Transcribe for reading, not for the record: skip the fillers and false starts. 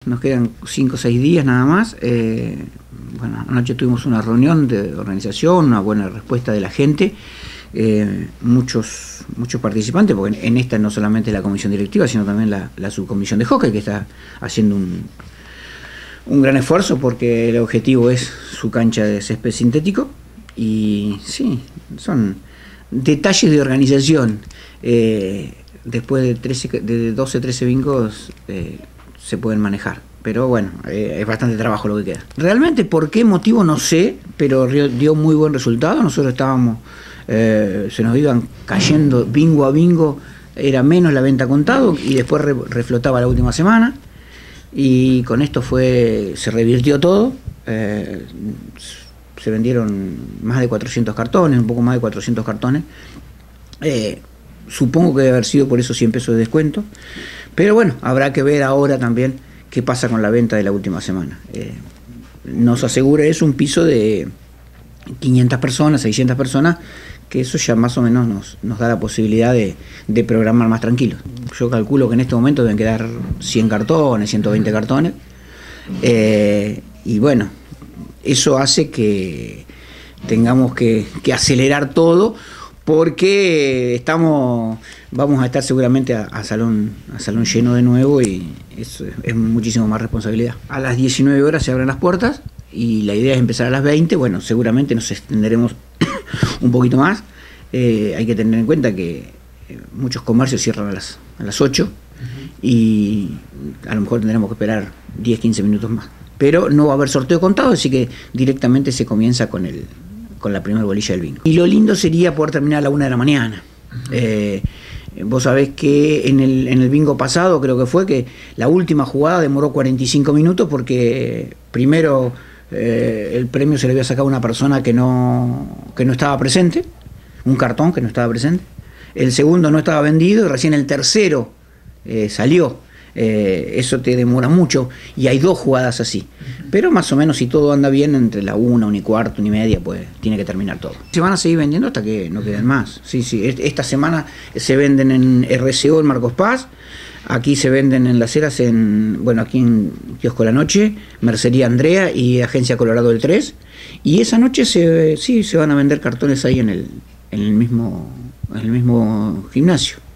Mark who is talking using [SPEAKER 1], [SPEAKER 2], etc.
[SPEAKER 1] Nos quedan 5 o 6 días nada más. Bueno, anoche tuvimos una reunión de organización, una buena respuesta de la gente, muchos participantes, porque en esta no solamente la comisión directiva, sino también la subcomisión de hockey, que está haciendo un gran esfuerzo porque el objetivo es su cancha de césped sintético. Y sí, son detalles de organización. Después de 12, 13 bingos se pueden manejar. Pero bueno, es bastante trabajo lo que queda. Realmente por qué motivo no sé, pero dio muy buen resultado. Nosotros estábamos, se nos iban cayendo bingo a bingo, era menos la venta contado y después reflotaba la última semana. Y con esto se revirtió todo. Se vendieron más de 400 cartones, un poco más de 400 cartones. Supongo que debe haber sido por esos 100 pesos de descuento. Pero bueno, habrá que ver ahora también qué pasa con la venta de la última semana. Nos asegura eso un piso de 500 personas, 600 personas, que eso ya más o menos nos da la posibilidad de programar más tranquilo. Yo calculo que en este momento deben quedar 100 cartones, 120 cartones. Y bueno, eso hace que tengamos que acelerar todo, porque vamos a estar seguramente a salón lleno de nuevo, y eso es muchísimo más responsabilidad. A las 19 horas se abren las puertas y la idea es empezar a las 20. Bueno, seguramente nos extenderemos un poquito más. Hay que tener en cuenta que muchos comercios cierran a las 8 y a lo mejor tendremos que esperar 10, 15 minutos más. Pero no va a haber sorteo contado, así que directamente se comienza con la primera bolilla del bingo. Y lo lindo sería poder terminar a la 1 de la mañana. Vos sabés que en el bingo pasado, creo que fue, que la última jugada demoró 45 minutos porque primero el premio se le había sacado a una persona que no estaba presente, un cartón que no estaba presente. El segundo no estaba vendido y recién el tercero salió. Eso te demora mucho y hay 2 jugadas así. Pero más o menos, si todo anda bien, entre la 1, 1:15, 1:30, pues tiene que terminar todo. Se van a seguir vendiendo hasta que no queden más. Sí. Esta semana se venden en RCO, en Marcos Paz. Aquí se venden en Las Heras, aquí en Kiosco La Noche, Mercería Andrea y Agencia Colorado del 3. Y esa noche se van a vender cartones ahí en el mismo gimnasio.